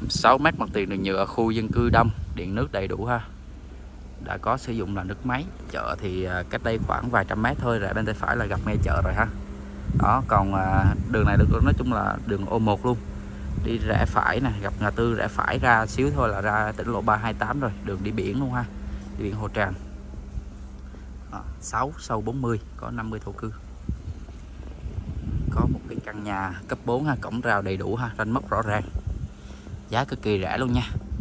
6 mét mặt tiền đường nhựa, khu dân cư đông, điện nước đầy đủ ha. Đã có sử dụng là nước máy. Chợ thì cách đây khoảng vài trăm mét thôi, rẽ bên tay phải là gặp ngay chợ rồi ha. Đó, còn đường này được nói chung là đường O1 luôn. Đi rẽ phải nè, gặp ngã tư rẽ phải ra xíu thôi là ra tỉnh lộ 328 rồi, đường đi biển luôn ha. Đi biển Hồ Tràm. 6 sau 40, có 50 thổ cư. Có một cái căn nhà cấp 4 ha, cổng rào đầy đủ ha, ranh mốc rõ ràng. Giá cực kỳ rẻ luôn nha.